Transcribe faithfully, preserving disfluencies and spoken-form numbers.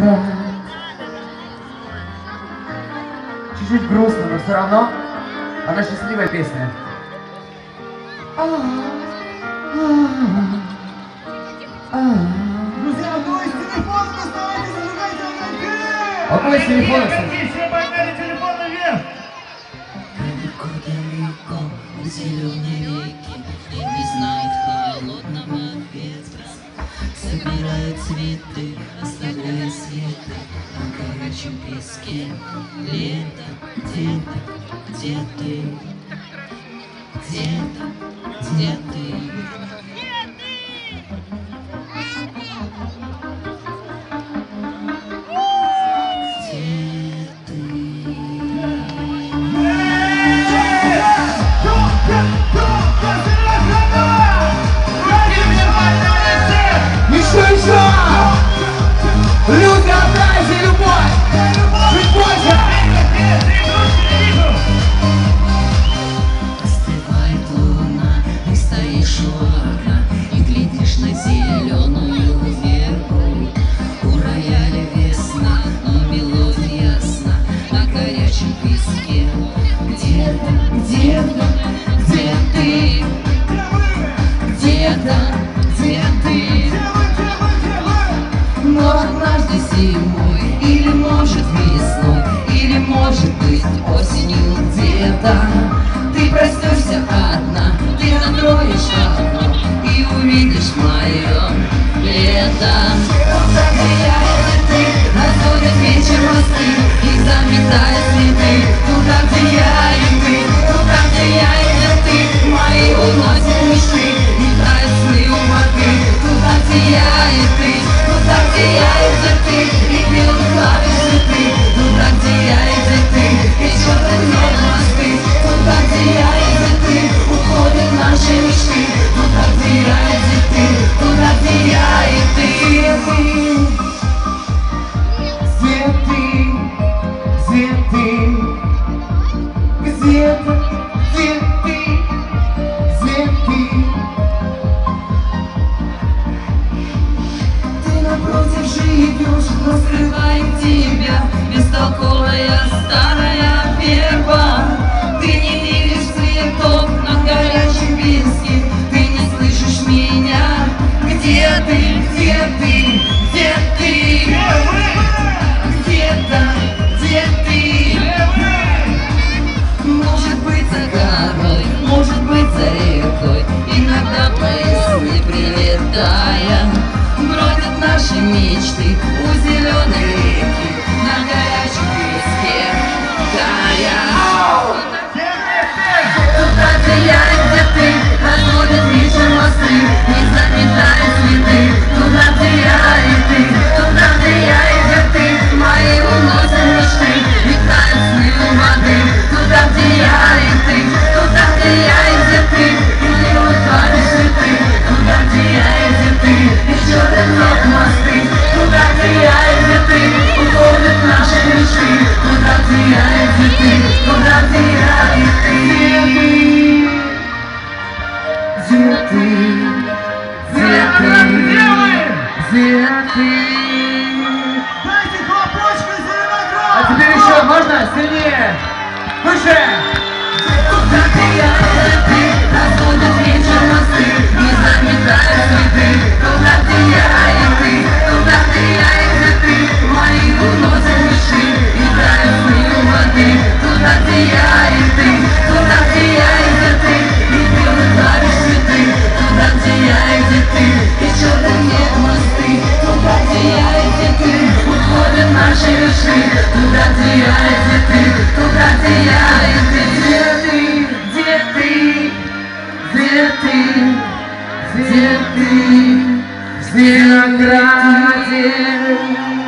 играть. Чуть-чуть грустно, но все равно она счастливая песня. Друзья, у кого есть телефон, доставайте, зажигайте огоньки! А у кого есть телефон, кстати? Все подняли телефон наверх! Далеко-далеко в зеленой реке и не знает холодного ветра. Собирает цветы, оставляя следы на горячем песке. Лето, где-то, где ты? Где-то, где ты? Люди, отдайте любовь! Чуть больше! Остывает луна, ты стоишь у окна и глядишь на зеленую вербу. У рояля весна, но мелодия ясна на горячем песке. Где-то, где-то, где ты? Где-то, где ты? Но однажды зимой, или может весной, или может быть осенью где-то ты проснешься одна, ты откроешь окно и увидишь мое лето. Туда, где я и ты, разводят вечер мосты и заметают следы. Туда, где я и ты, туда, где я и ты, мои уносят мечты и тают сны у воды. Туда, где я и ты, туда, где я и где ты, и бьют клавиши ты. Туда, где я и где ты, и черные мосты. Туда, где я и где ты, уходят наши мечты. Туда, где я и где ты, туда, где я и ты. Где ты? Где ты? Где-то, где ты? Где ты? Ты напротив живешь, но скрывает тебя бестолковая старая верба. Ты не видишь цветов на горячем песке, ты не слышишь меня. Где ты, где ты, где ты? Где-то, где ты? Может быть за горой, может быть за рекой, иногда мысли прилетая бродят наши мечты у зеленой реки на горячем песке горя. Туда, где я и где ты, разводят вечер мосты, не заметают следы. Туда, где я и ты, туда, где я и где ты, мои уносят мечты и тают сны у воды. Туда, где я и ты, туда, где я и где ты, и делают клавиши ты. Туда, где я и где ты, и черные мосты. Туда, где я и где ты, уходят наши мечты. Туда, где я и где ты, туда, где я и ты. Где ты? Где ты? Где ты? Дайте хлопочку Зеленоград! А теперь еще можно? Сильнее! Выше! Туда, где я и ты, разводят вечер мосты, не заметают следы. Туда, где я и ты, туда, где я и где ты, мои уносят мечты и тают сны у воды. Туда, где я и ты, туда, где я и где ты, и белые клавиши ты. Туда, где я и где ты, и черные мосты. Туда, где я и где ты, уходят наши мечты. Туда, где я и где ты, туда, где я и ты. Где ты? Где ты? Где ты? В Зеленограде.